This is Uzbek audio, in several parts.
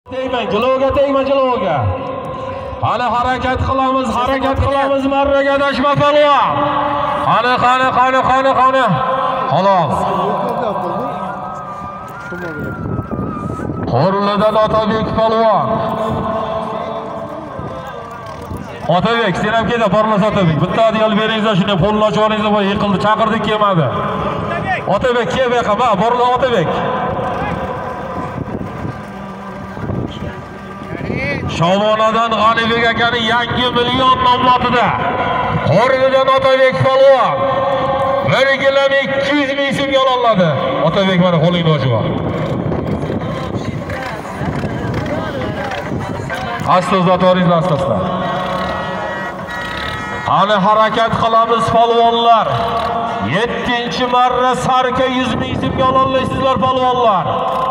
Jilovga tegma, jilovga. Qani harakat qilamiz, marraga dashma palvon. Qani. Xolos. Qo'rlidan Otabek palvon. Otabek, sen ham keta, porlas Otabek. Bitta adiyal beringizlar, shuni qo'lni ochib olingizlar, bu yiqildi, chaqirdik kelmadi. Otabek, kel bu yoqqa, ha, porla Otabek. Shovonadan G'anibek akaning yangi million nomlotida Qo'rlidan Otabek palvon 1 kg 200 ming so'mga ololadi. Otabek, mana qo'lingni ochib ol. Asta-asta asta. Qani harakat qilamiz palvonlar. 7-marra sarka 100 ming so'mga ololaysizlar palvonlar.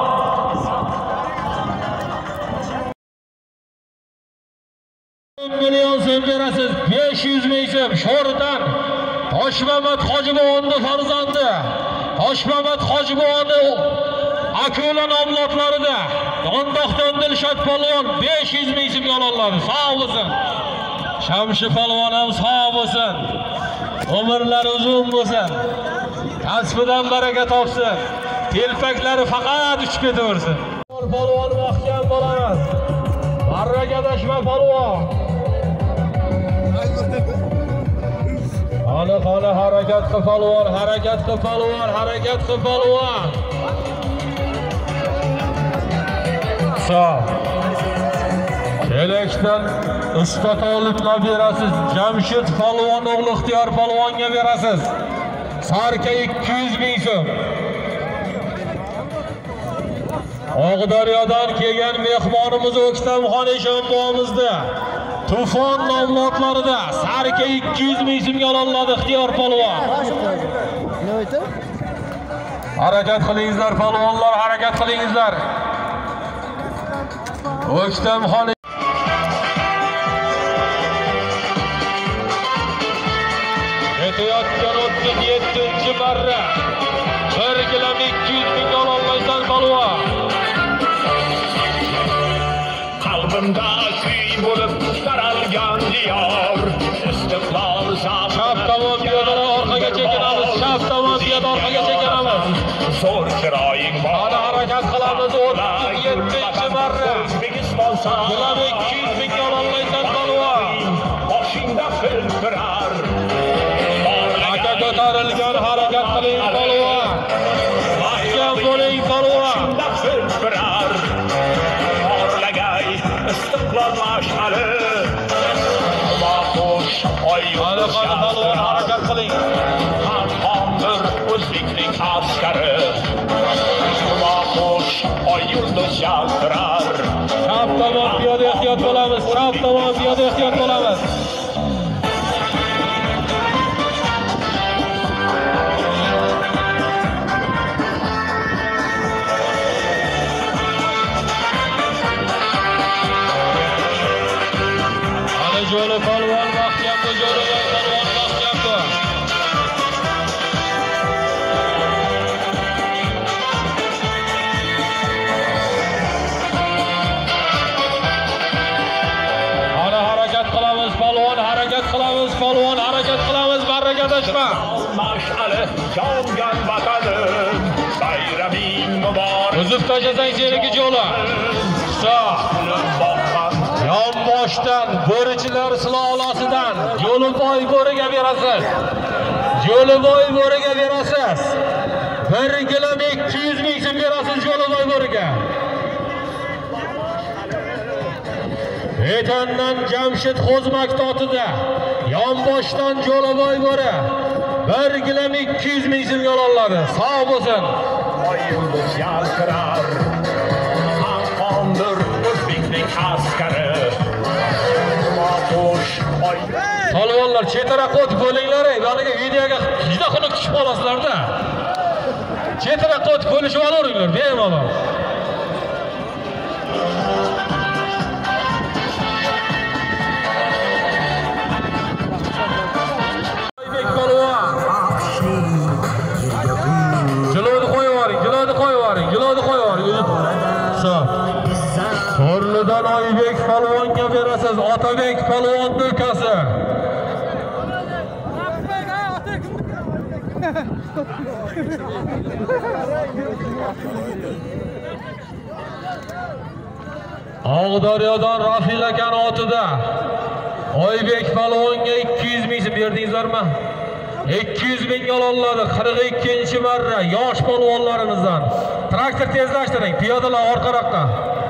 Million so'm berasiz, 500 ming so'm Sho'rdan Toshmamat Hojibovonning farzandi. Toshmamat Hojibovonni Akula nomlotlarida Yondoqdan Dilshod palvon 500 ming so'mga ololadi. Sog' bo'lsin. Shamshi palvon ham sog' bo'lsin. Umrlari uzun bo'lsin. Kasbidan baraka topsin. Telpaklari faqat uchib ketaversin. Palvon mahkam bo'lamiz. Marraga dashma palvon. Qani harakat qil palvon. Sağ. Kelekdan usta toliblar berasiz. Jamshid palvon o'g'li Ixtiyor palvonga berasiz. Sarka 200 ming so'm. Og'daryodan kelgan mehmonimiz O'ktamxon Eshonbo'mizda Tufon nomlotlarida sarka 200 ming so'mga ololadi Ixtiyor palvon. Harakat qilingizlar palvonlar, harakat qilingizlar. O'ktamxon ketayotgan 37-marra 1 kg 200 ming ololmaysan palvon. Qalbimda kuy bo'lib taralgan diyor, istiqlol zafar. Chap tomon piyodalar orqaga chekinamiz, Zo'r chiroying bor. Qani harakat qilamiz 37-marra. O'zbekiston Bular 200 ming ololmaysan palvon. boshingda filtrar. Aka ko'tarilgan, harakat qiling palvon. Mahkam bo'ling palvon. Filtrar. Porlagay istiqlol mash'ali. Xo'sh, Qani palvon, harakat qiling. Hamdir o'zbekning askari. Xo'sh, oy yulduz yaltirar. Chap tomon piyoda ehtiyot bo'lamiz. Qani jo'li palvon mahkamda, jo'li palvon mahkamda. Harakat qilamiz, baraka dashma. Mash'ali yongan vatanim, bayraming muborak. Uzib tashlasang seniki jo'li. Yonboshdan bo'richilar silolasidan Yo'lboy bo'riga berasiz. 1 kg 200 ming so'm berasiz Yo'lboy bo'riga. Etandan Jamshid Xo'zmak totida Yonboshdan Jo'laboy bo'ri 1 kg 200 ming so'mga ololadi. Sog' bo'lsin. Oy yulduz yaltirar. Hamdir o'zbekning askari. Xo'sh, oy. Palvonlar chetara qot bo'linglar, yoniga videoga juda xunuk tushib qolasizlar-da. Chetara qot bo'lishib olaveringlar, bemalol. Hovlidan Oybek palvonga berasiz. Otabek palvonning ukasi. Og'daryodan Rafil akan otida Oybek palvonga 200 ming so'm berdingizlarmi? 200 ming ololadi. 42-marra yosh palvonlarimizdan. Traktor tezlashtiring, piyodalar orqaroqqa.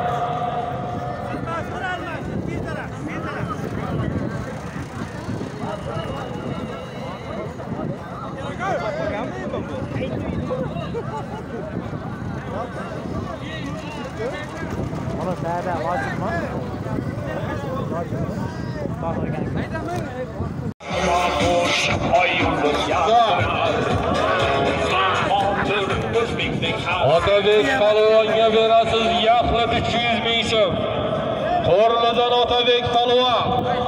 Otabek palvonga berasiz yaxlit 300 ming so'm. Qo'rlidan Otabek palvon.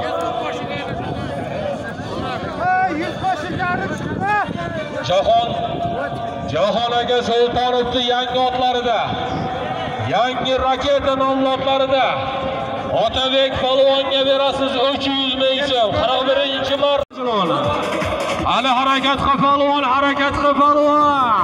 Jahon aka Sultonovning yangi otlarida, yangi raketa nomlotlarida Otabek palvonga berasiz 300 ming so'm. 41-marta. Hali harakat qil palvon, harakat qil palvon.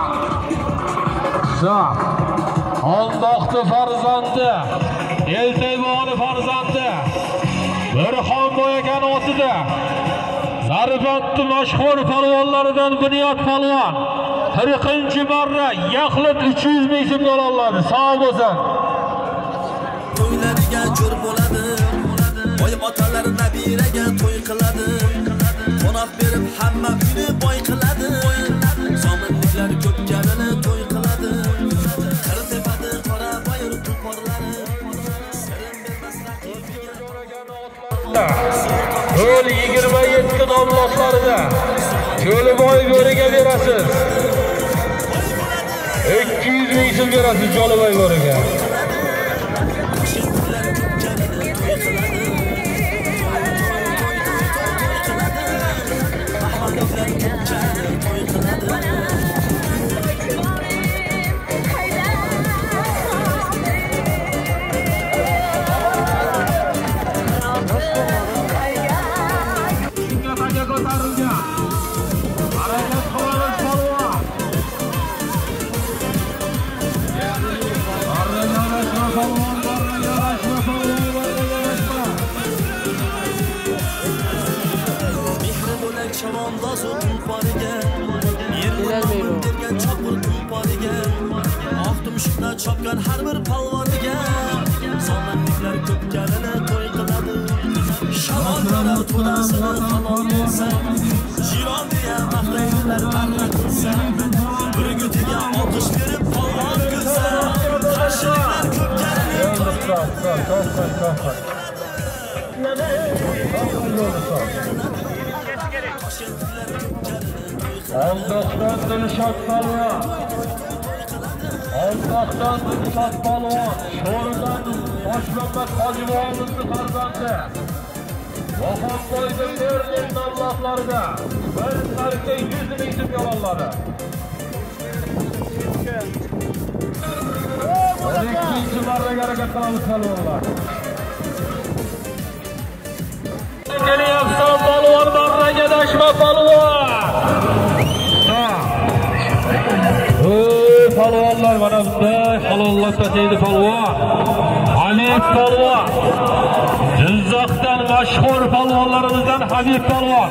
Xondoqti farzandi, Eltayboni farzandi, Burxonboy akan otida Zarifotni mashhur palvonlaridan Bunyod palvon 40-marra yaxlit 300 ming so'm oladi. Sog' bo'lsin. To'ylariga jo'r bo'ladi. Boy otalar nabiraga to'y qiladi. Qo'noq berib hamma uyni boy qiladi. Sominliklar ko'p garini to'y qiladi. Qirtepadi qora bayir tulporlari. Sirim bermas raqibiga. Yo'l 27 nomlotlarida Jo'liboy bo'riga berasiz. 200 ming so'm berasiz Jo'liboy bo'riga. Chopgan har bir palvoniga somonliklar ko'p garini to'y qiladi. Shamollar to'dasini hamon bo'lsa, jiron deya maqtaylar parlatsa, bir gutiga olqish berib palvon kulsa, qarshiliklar ko'p garini to'y Aldoqdan Dilshod palvon, Aldoqdan Dilshod palvon, Sho'rdan Toshmahmad Hojiboyevning farzandi. Vahobboyning Berlin nomlotlarida bir tarixda 100 ming so'm oladi. 12-marraga harakat qilamiz palvonlar. Kelyapsan palvon, marraga dashma palvon. Palvonlar mana bunday halollar pataydi palvon. Habib palvon. Jizzaxdan mashhur palvonlarimizdan Habib palvon.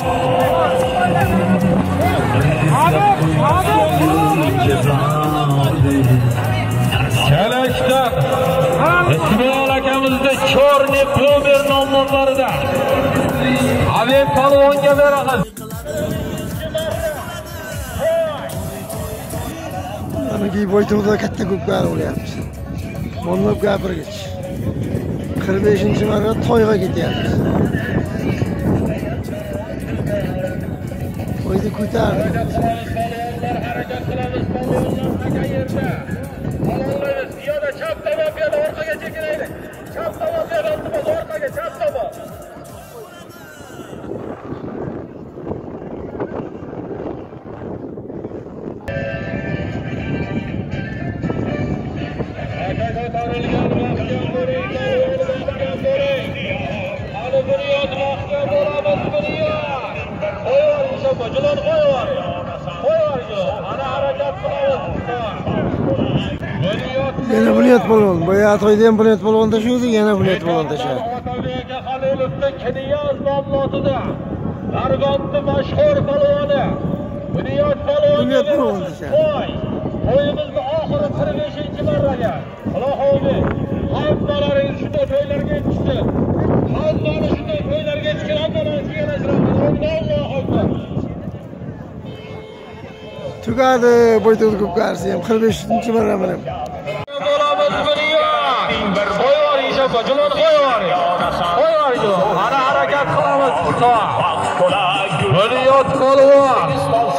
Kalashdan Ismoil akamizning Chorni Pomer nomlorlarida Habib palvonga beramiz. Anagi boytumizda katta ko'pkar bo'lyapmiz. Monlab gapirgich. 45-marra to'yga ketyapmiz. Qo'ydi ko'tardi. Harakat qilamiz palvonlar qayerda? Palvonlar ziyoda chap tomon piyoda orqaga chekinaylik. Chap tomon piyoda orqaga chap tomon. Ko'tarilgan vaqtga bunyod polvon. Boya to'yda ham bunyod polvon tashiydi, yana bunyod polvon tashadi. Otabek Xalilovning Kiniyoz nomlotida Darbandni mashhur polvoni Bunyod polvon. Bunyod polvon tashadi. To'yimizni oxiri 45-marraga. Allohu hammalaringiz shunday to'ylarga yetishsin. Hammani shunday to'ylarga yetishgan hammalaringiz yarashsin. Allohu akbar. Tugadi bo'yto'z ko'p qarsi ham 45-marra bilan. Bo'lamiz Bunyod. Qo'yvar ishaqqa, jumon qo'yvar. Qo'yvar jumon. Ana harakat qilamiz. Bunyod polvon.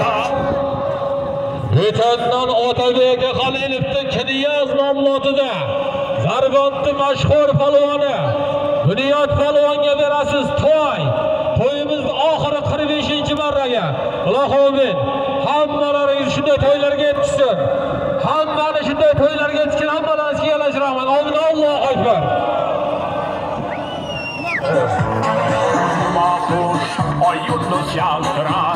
O'tandan Otabek Xalilovning Kiniyoz nomlotida Darbandni mashhur polvoni Bunyod polvonga berasiz to'y. To'yimizni oxiri 45-marraga. Allohu akbar. Hammalaringiz shunday to'ylarga yetishsin. Hammani shunday to'ylarga yetishgan hammalaringizga yarashiraman. Amin. Allohu akbar. Oy yulduz yaltirar